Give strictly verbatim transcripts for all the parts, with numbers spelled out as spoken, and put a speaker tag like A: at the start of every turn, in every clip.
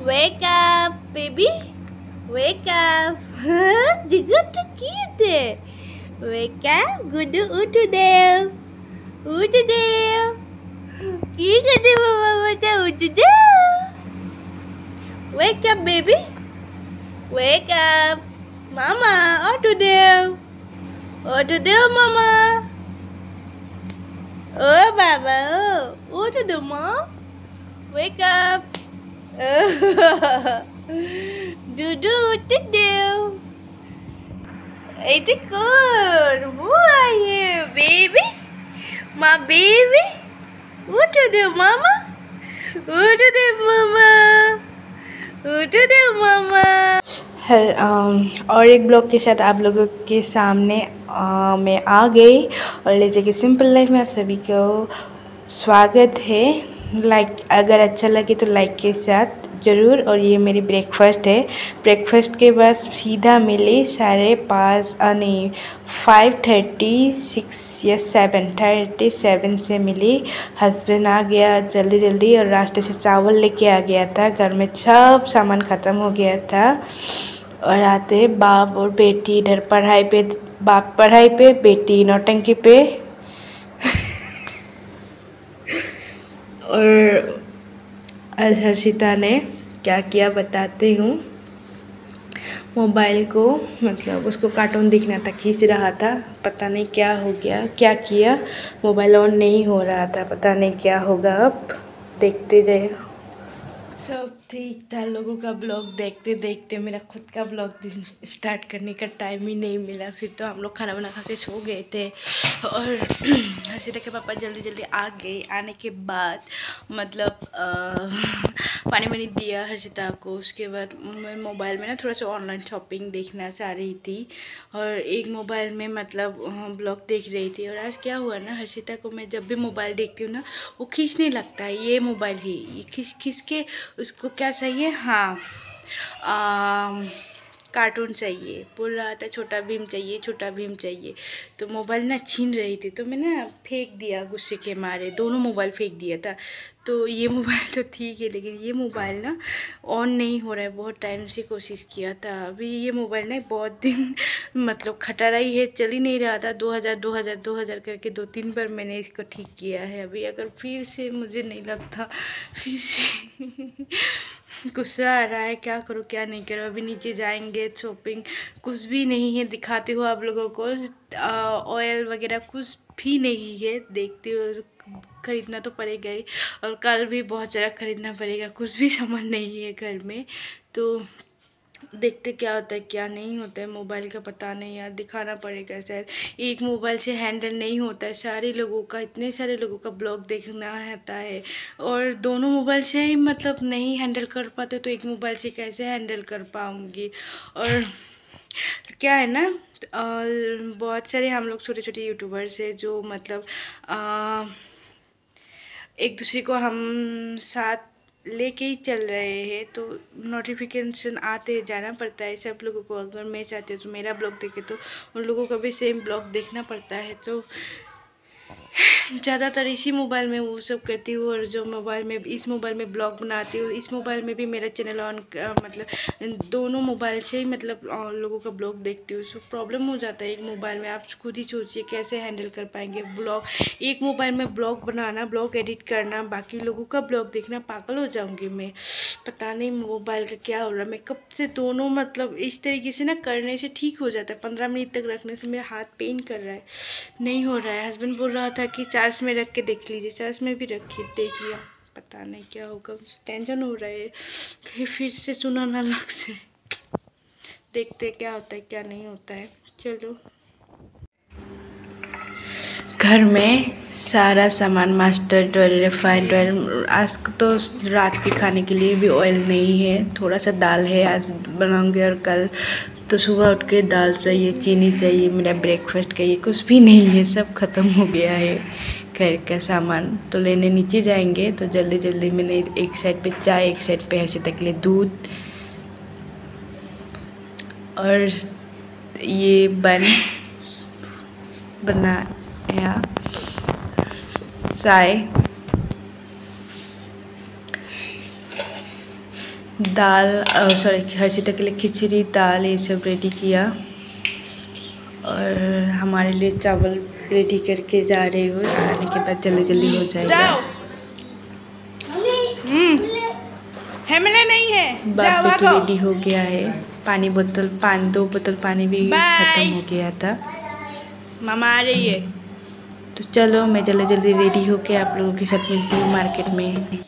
A: Wake up, baby. Wake up. Juga tu kita. Wake up. Gudu utu dev. Utu dev. Kita tu mama macam utu dev. Wake up, baby. Wake up. Mama, utu dev. Utu dev, mama. Oh, Baba. Oh, utu dev, mom. Wake up. Dudu utu dev. It's good. Who are you, baby? My baby? What to do, mama? What to do, mama? What to do, mama?
B: हर और एक blog के साथ आप लोगों के सामने आ, मैं आ गई और लीजिए कि सिंपल लाइफ में आप सभी को स्वागत है। लाइक अगर अच्छा लगे तो लाइक के साथ ज़रूर। और ये मेरी ब्रेकफास्ट है। ब्रेकफास्ट के बाद सीधा मिली साढ़े पाँच नहीं फाइव थर्टी सिक्स या सेवन थर्टी सेवन से मिली। हस्बैंड आ गया जल्दी जल्दी और रास्ते से चावल लेके आ गया था। घर में सब सामान ख़त्म हो गया था। और आते बाप और बेटी इधर पढ़ाई पे, बाप पढ़ाई पे, बेटी नौटंकी पे। और आज हर्षिता ने क्या किया बताती हूँ। मोबाइल को मतलब उसको कार्टून दिखना था, खींच रहा था, पता नहीं क्या हो गया, क्या किया, मोबाइल ऑन नहीं हो रहा था, पता नहीं क्या होगा। अब देखते जाए। सब ठीक था। लोगों का ब्लॉग देखते देखते मेरा खुद का ब्लॉग स्टार्ट करने का टाइम ही नहीं मिला। फिर तो हम लोग खाना बना खा के सो गए थे। और हर्षिता के पापा जल्दी जल्दी आ गए। आने के बाद मतलब आ, पानी वानी दिया हर्षिता को। उसके बाद मैं मोबाइल में ना थोड़ा सा ऑनलाइन शॉपिंग देखना चाह रही थी और एक मोबाइल में मतलब ब्लॉग देख रही थी। और आज क्या हुआ ना, हर्षिता को मैं जब भी मोबाइल देखती हूँ ना वो खींचने लगता है। ये मोबाइल ही ये खींच खींच के उसको क्या चाहिए, हाँ आ, कार्टून चाहिए, बोल रहा था छोटा भीम चाहिए, छोटा भीम चाहिए। तो मोबाइल ना छीन रही थी तो मैं ना फेंक दिया गुस्से के मारे, दोनों मोबाइल फेंक दिया था। तो ये मोबाइल तो ठीक है लेकिन ये मोबाइल ना ऑन नहीं हो रहा है। बहुत टाइम से कोशिश किया था। अभी ये मोबाइल ना बहुत दिन मतलब खटारा ही है, चल ही नहीं रहा था। दो हज़ार दो हज़ार दो हज़ार करके दो तीन बार मैंने इसको ठीक किया है। अभी अगर फिर से मुझे नहीं लगता फिर से गुस्सा आ रहा है, क्या करूँ क्या नहीं करूँ। अभी नीचे जाएंगे, शॉपिंग कुछ भी नहीं है, दिखाती हूँ आप लोगों को। ऑयल वगैरह कुछ भी नहीं है, देखते हो खरीदना तो पड़ेगा ही। और कल भी बहुत ज़्यादा खरीदना पड़ेगा, कुछ भी सामान नहीं है घर में। तो देखते क्या होता है क्या नहीं होता है। मोबाइल का पता नहीं यार, दिखाना पड़ेगा शायद। एक मोबाइल से हैंडल नहीं होता है, सारे लोगों का, इतने सारे लोगों का ब्लॉग देखना रहता है। और दोनों मोबाइल से ही मतलब नहीं हैंडल कर पाते तो एक मोबाइल से कैसे हैंडल कर पाऊँगी। और क्या है ना, और बहुत सारे हम लोग छोटे छोटे यूट्यूबर्स हैं जो मतलब आ, एक दूसरे को हम साथ लेके ही चल रहे हैं। तो नोटिफिकेशन आते जाना पड़ता है सब लोगों को। अगर मैं चाहती हूँ तो मेरा ब्लॉग देखे तो उन लोगों का भी सेम ब्लॉग देखना पड़ता है। तो ज़्यादातर इसी मोबाइल में वो सब करती हूँ। और जो मोबाइल में इस मोबाइल में ब्लॉग बनाती हूँ, इस मोबाइल में भी मेरा चैनल ऑन मतलब दोनों मोबाइल से ही मतलब लोगों का ब्लॉग देखती हूँ। सो प्रॉब्लम हो जाता है एक मोबाइल में। आप खुद ही सोचिए कैसे हैंडल कर पाएंगे ब्लॉग। एक मोबाइल में ब्लॉग बनाना, ब्लॉग एडिट करना, बाकी लोगों का ब्लॉग देखना, पागल हो जाऊँगी मैं। पता नहीं मोबाइल का क्या हो रहा है। मैं कब से दोनों मतलब इस तरीके से ना करने से ठीक हो जाता है, पंद्रह मिनट तक रखने से मेरा हाथ पेन कर रहा है, नहीं हो रहा है। हस्बैंड बोल रहा था कि चार्ज में रख के देख लीजिए, चार्ज में भी रखिए, देख लिया, पता नहीं क्या होगा। टेंशन हो रहा है कहीं फिर से सुना ना लग से। देखते क्या होता है क्या नहीं होता है। चलो घर में सारा सामान मस्टर्ड ऑयल, रिफाइंड ऑयल। आज तो रात के खाने के लिए भी ऑयल नहीं है, थोड़ा सा दाल है आज बनाऊंगे। और कल तो सुबह उठ के दाल चाहिए, चीनी चाहिए, मेरा ब्रेकफास्ट का ये कुछ भी नहीं है, सब ख़त्म हो गया है घर का सामान। तो लेने नीचे जाएंगे तो जल्दी जल्दी मैंने एक साइड पे चाय, एक साइड पे हर्षिता के लिए दूध और ये बन बनाया, चाय, दाल सॉरी हर्षिता के लिए खिचड़ी दाल ये सब रेडी किया और हमारे लिए चावल रेडी करके जा रही हूँ। आने के बाद जल्दी जल्दी हो जाएगा। नहीं है बाप बेटी रेडी हो गया है। पानी बोतल पानी दो बोतल पानी भी खत्म हो गया था। मामा आ रही है तो चलो मैं जल्दी जल्दी रेडी होके आप लोगों के साथ मिलती हूँ मार्केट में।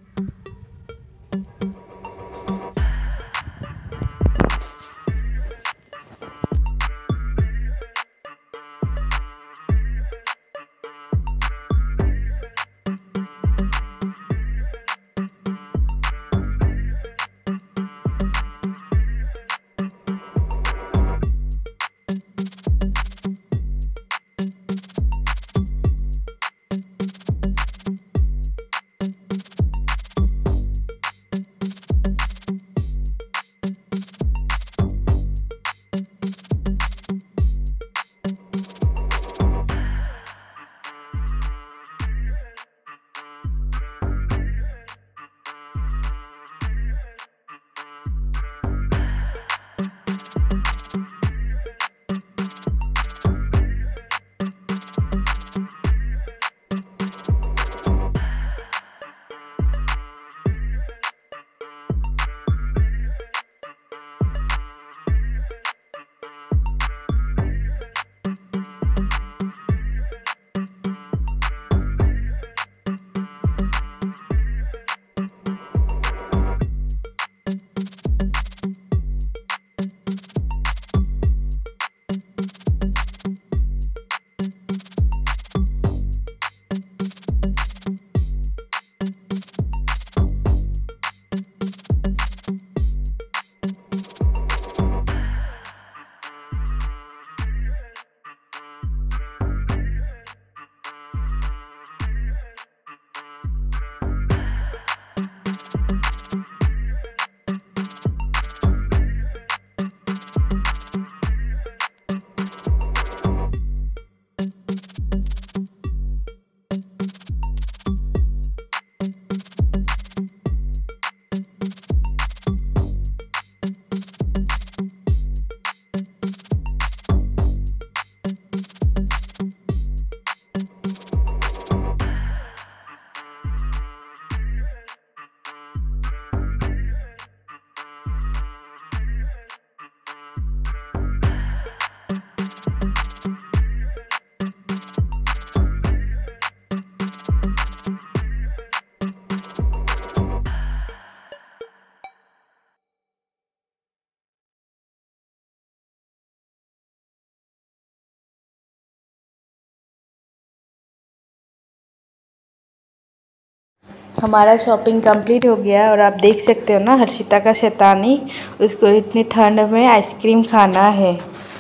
B: हमारा शॉपिंग कंप्लीट हो गया और आप देख सकते हो ना हर्षिता का शैतानी। उसको इतनी ठंड में आइसक्रीम खाना है।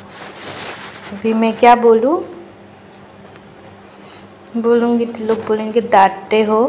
B: अभी मैं क्या बोलूँ बोलूँगी तो लोग बोलेंगे डांटते हो।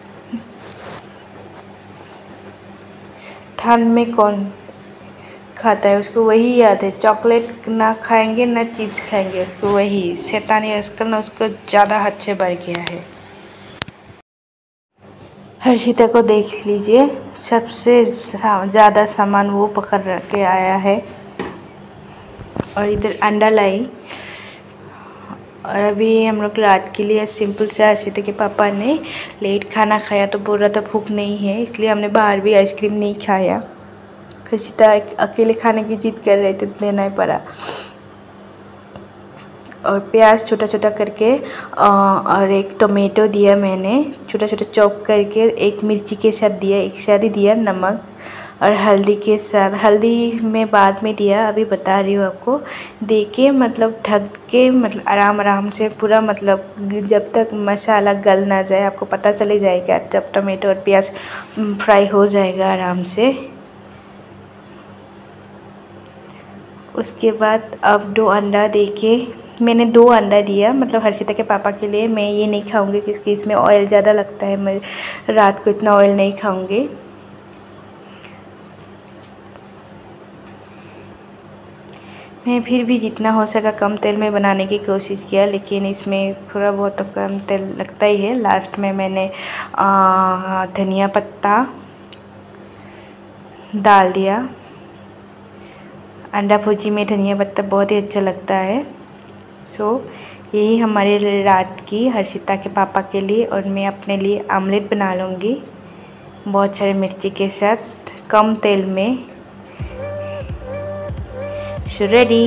B: ठंड में कौन खाता है, उसको वही याद है। चॉकलेट ना खाएंगे ना चिप्स खाएंगे, उसको वही शैतानी आजकल ना उसको ज़्यादा हद से बढ़ गया है। हर्षिता को देख लीजिए, सबसे ज़्यादा सामान वो पकड़ के आया है। और इधर अंडा लाई। और अभी हम लोग रात के लिए सिंपल से हर्षिता के पापा ने लेट खाना खाया तो बोल रहा था भूख नहीं है, इसलिए हमने बाहर भी आइसक्रीम नहीं खाया। हर्षिता अकेले खाने की जिद कर रहे थे तो लेना ही पड़ा। और प्याज छोटा छोटा करके और एक टोमेटो दिया मैंने छोटा छोटा चॉप करके, एक मिर्ची के साथ दिया, एक साथ ही दिया नमक और हल्दी के साथ। हल्दी में बाद में दिया, अभी बता रही हूँ आपको। दे के मतलब ढक के मतलब आराम आराम से पूरा मतलब जब तक मसाला गल ना जाए, आपको पता चले जाएगा जब टोमेटो और प्याज फ्राई हो जाएगा आराम से। उसके बाद अब दो अंडा दे के मैंने दो अंडा दिया, मतलब हर्षिता के पापा के लिए। मैं ये नहीं खाऊंगी क्योंकि इसमें ऑयल ज़्यादा लगता है, मैं रात को इतना ऑयल नहीं खाऊंगी। मैं फिर भी जितना हो सका कम तेल में बनाने की कोशिश किया, लेकिन इसमें थोड़ा बहुत तो कम तेल लगता ही है। लास्ट में मैंने धनिया पत्ता डाल दिया। अंडा भुर्जी में धनिया पत्ता बहुत ही अच्छा लगता है। सो यही हमारे रात की हर्षिता के पापा के लिए, और मैं अपने लिए आमलेट बना लूँगी बहुत सारे मिर्ची के साथ कम तेल में। So ready.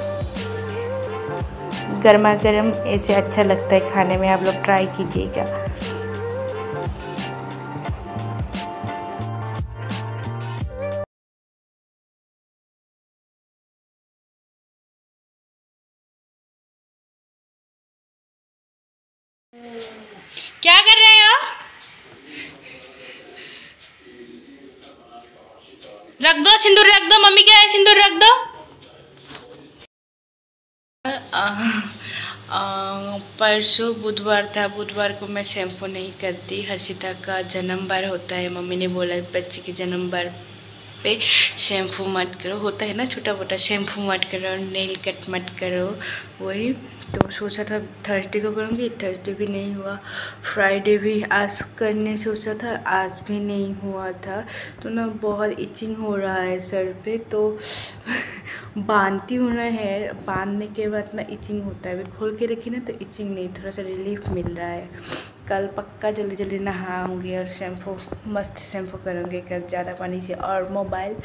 B: गर्मा गर्म ऐसे अच्छा लगता है खाने में, आप लोग ट्राई कीजिएगा।
A: क्या कर रहे हो? रख दो सिंदूर, रख दो, मम्मी क्या है, सिंदूर रख दो। परसों बुधवार था, बुधवार को मैं शैम्पू नहीं करती। हर्षिता का जन्मवार होता है, मम्मी ने बोला बच्चे के जन्मवार पे शैम्पू मत करो, होता है ना छोटा मोटा, शैम्पू मत करो, नेल कट मत करो। वही तो सोचा था थर्सडे को करूँगी, थर्सडे भी नहीं हुआ। फ्राइडे भी आज करने सोचा था, आज भी नहीं हुआ था। तो ना बहुत इचिंग हो रहा है सर पे, तो बांधती हूँ ना हेयर, बांधने के बाद ना इचिंग होता है। अभी खोल के रखी ना तो इचिंग नहीं, थोड़ा सा रिलीफ मिल रहा है। कल पक्का जल्दी जल्दी नहाऊंगी और शैम्पू मस्त शैम्पू करूँगी कल ज़्यादा पानी से। और मोबाइल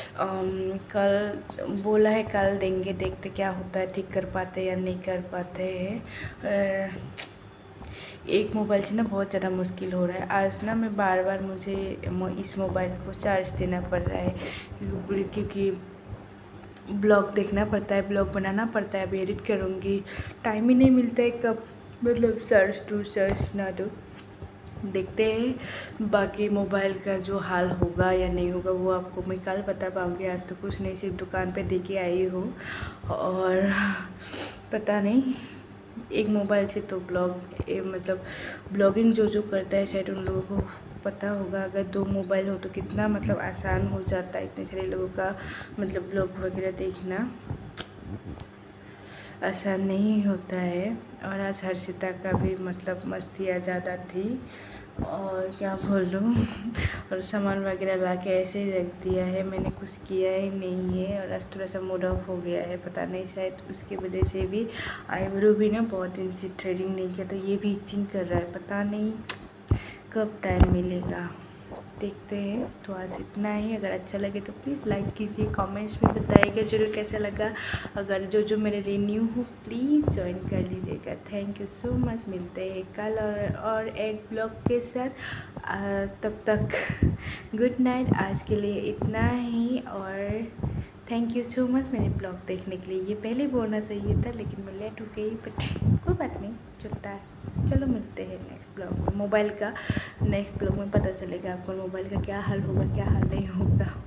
A: कल बोला है कल देंगे, देखते क्या होता है, ठीक कर पाते या नहीं कर पाते हैं। एक मोबाइल से ना बहुत ज़्यादा मुश्किल हो रहा है। आज ना मैं बार बार मुझे इस मोबाइल को चार्ज देना पड़ रहा है, क्योंकि ब्लॉग देखना पड़ता है, ब्लॉग बनाना पड़ता है। अभी एडिट करूँगी, टाइम ही नहीं मिलता है कब मतलब सर्च टू सर्च ना दो। देखते हैं बाकी मोबाइल का जो हाल होगा या नहीं होगा वो आपको मैं कल बता पाऊँगी। आज तो कुछ नहीं, सिर्फ दुकान पे दे के आई हूँ। और पता नहीं, एक मोबाइल से तो ब्लॉग मतलब ब्लॉगिंग जो जो करता है शायद उन लोगों को पता होगा। अगर दो मोबाइल हो तो कितना मतलब आसान हो जाता है, इतने सारे लोगों का मतलब ब्लॉग वगैरह देखना आसान नहीं होता है। और आज हर्षिता का भी मतलब मस्तियाँ ज़्यादा थी, और क्या बोलूँ, और सामान वगैरह ला के ऐसे ही रख दिया है, मैंने कुछ किया ही नहीं है। और आज थोड़ा सा मूड ऑफ हो गया है, पता नहीं शायद उसकी वजह से भी। आईब्रो भी ना बहुत दिन से थ्रेडिंग नहीं किया, तो ये भी इचिंग कर रहा है, पता नहीं कब टाइम मिलेगा, देखते हैं। तो आज इतना ही। अगर अच्छा लगे तो प्लीज़ लाइक कीजिए, कमेंट्स में बताइएगा जरूर कैसा लगा। अगर जो जो मेरे लिए न्यू हो प्लीज़ ज्वाइन कर लीजिएगा। Thank you so much. मिलते हैं कल और, और एक ब्लॉग के साथ। आ, तब तक गुड नाइट। आज के लिए इतना ही, और थैंक यू सो मच मेरे ब्लॉग देखने के लिए। ये पहले बोलना चाहिए था लेकिन मैं लेट हो गई, बट कोई बात नहीं, चलता है। चलो मिलते हैं नेक्स्ट ब्लॉग में। मोबाइल का नेक्स्ट ब्लॉग में पता चलेगा आपको मोबाइल का क्या हाल होगा, क्या हाल नहीं होगा।